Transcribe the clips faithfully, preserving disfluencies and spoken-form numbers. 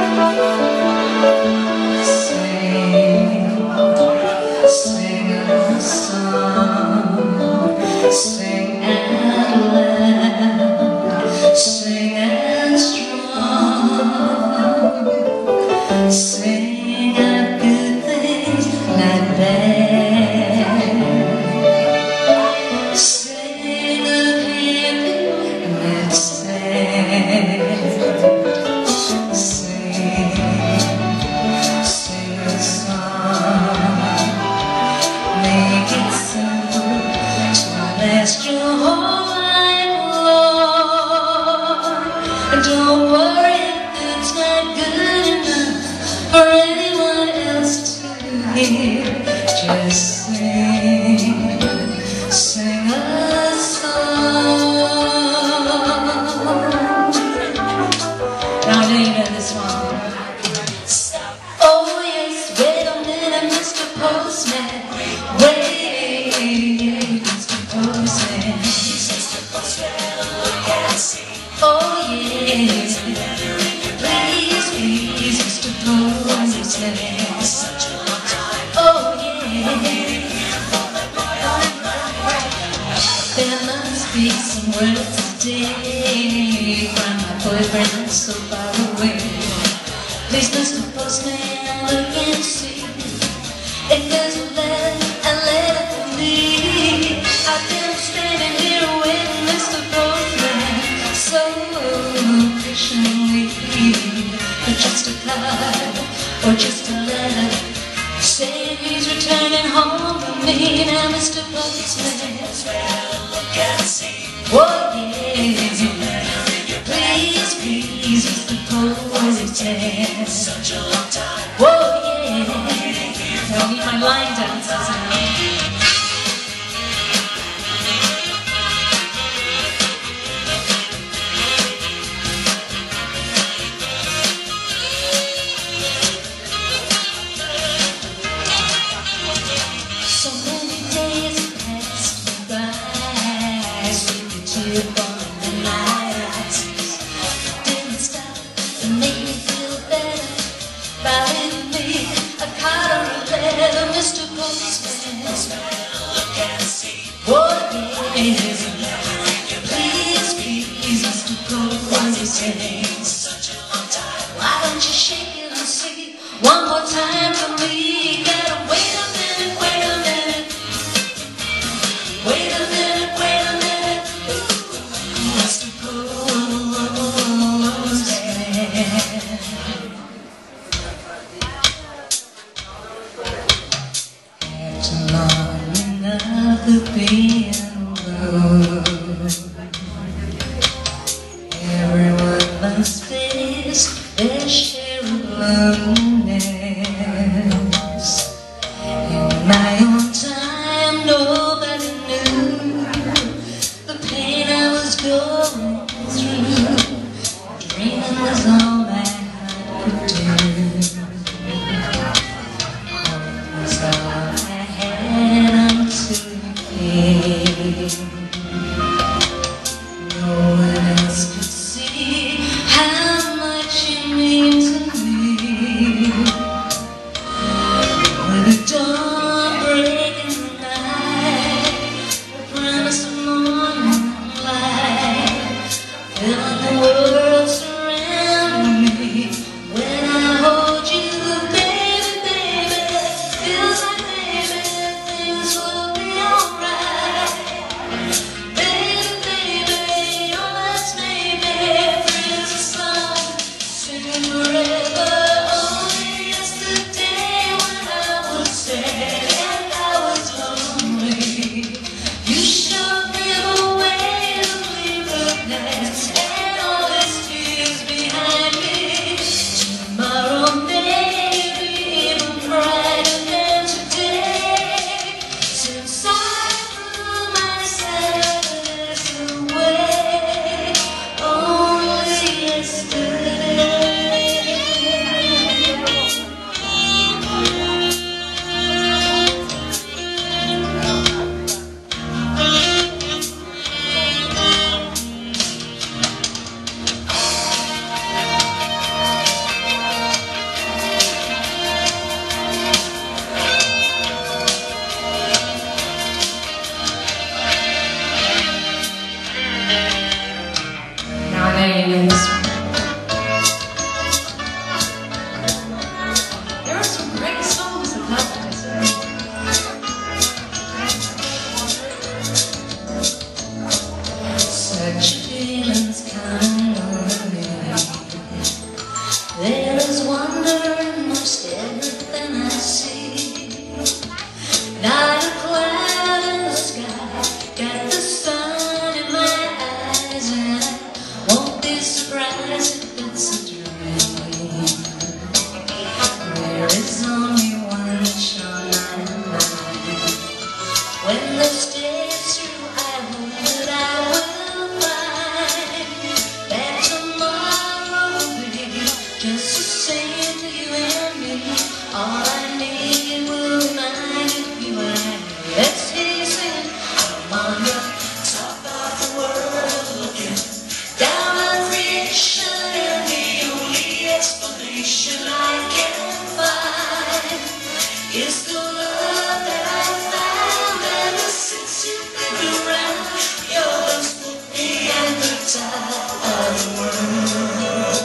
Don't worry if it's not good enough for anyone else to hear. Just sing, sing a song. Now I know you know this one. Oh yes, wait a minute, Mister Postman. Wait, Mister Postman. Oh yes, please, please, Mister Postman. Oh yeah, there must be some words today from my boyfriend so far away. Please, Mister Postman, look and see if there's a letter, a letter for me. I've been standing here waiting, Mister Postman, so patiently, for just a card or just a letter saying he's returning home to me. Now, Mister Postman, oh yeah, please, please, Mister Postman. Oh yeah, I need my line dancers now. So many days passed by, sleeping tear on the night. Didn't stop to make me feel better. Believe me, I caught a letter, Mister Postman. Look and see. Oh yeah, please, please, Mister Postman. Why don't you shake it and see one more time for me? Gotta wait a minute, wait a minute. Wait a minute, wait a minute, Mister Postman. After long enough of being alone, everyone must face their share of loneliness. In my own time, nobody knew the pain I was going through. Dreaming was all my heart could do. Hope was all I had until you came. No one else could see how much you mean to me. When the dawn breaks in the night, the promise of morning light, filling the world surround There is wonder in most everything I see. Not a cloud in the sky, got the sun in my eyes, and I won't be surprised if it's a dream. There is only one wish on my mind. When this day is through, I hope that I will find that tomorrow will be just the same to you and me. All I need will remind you and I. Let's hear you sing. I'm on the top of the world looking down on creation, and the only explanation I can find is the love that I found ever since you've been around. Your love's put me at the top of the world.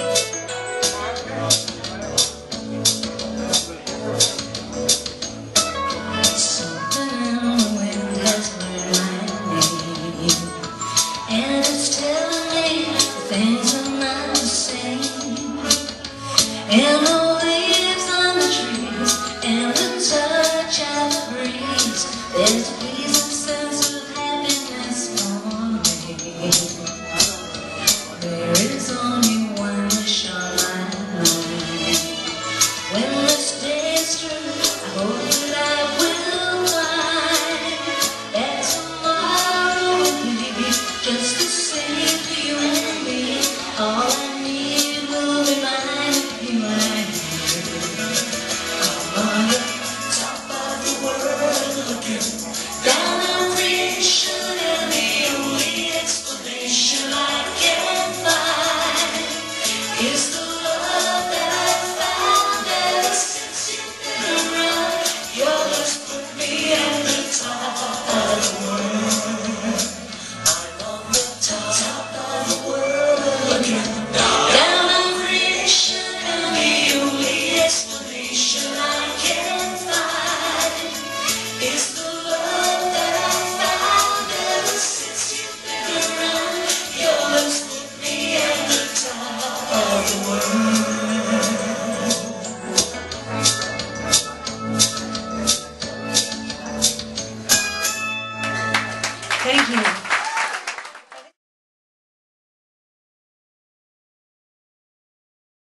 Something in the wind has learned my name, and it's telling me things are not the same. And the leaves on the trees, and the touch of the breeze, there's a pleasing sense of happiness for me. There is only one wish on my mind. When this day is through, I hope that I will find that tomorrow will be just the same to you and me. All I need will remind you and I. I'm on the top of the world looking down on creation, and the only explanation I can find is